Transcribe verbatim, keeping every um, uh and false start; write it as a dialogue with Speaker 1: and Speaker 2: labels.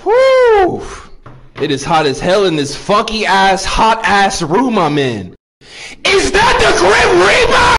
Speaker 1: Whew. It is hot as hell in this funky ass, hot ass room I'm in. Is that the Grim Reaper?